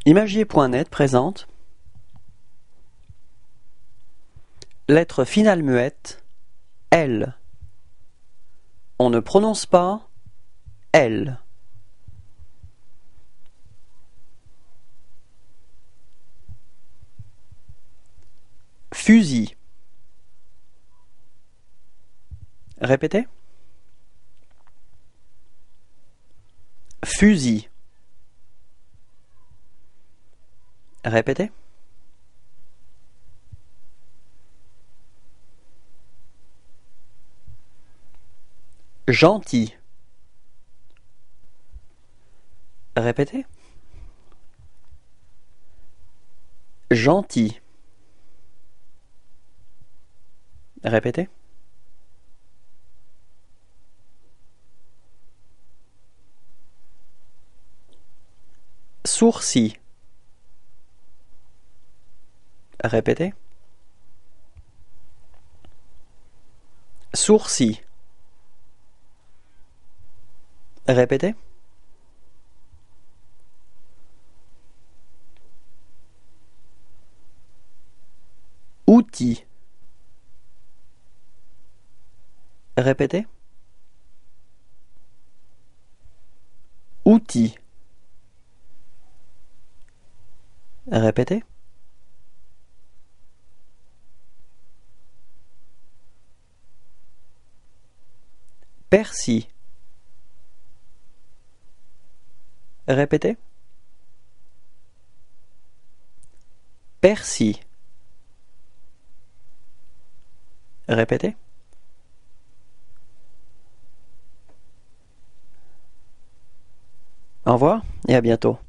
Imagier.net présente lettre finale muette L. On ne prononce pas L. Fusil. Répétez. Fusil. Répétez. Gentil. Répétez. Gentil. Répétez. Sourcil. Répétez. Sourcil. Répétez. Outil. Répétez. Outil. Répétez. Persil. Répétez. Persil. Répétez. Au revoir et à bientôt.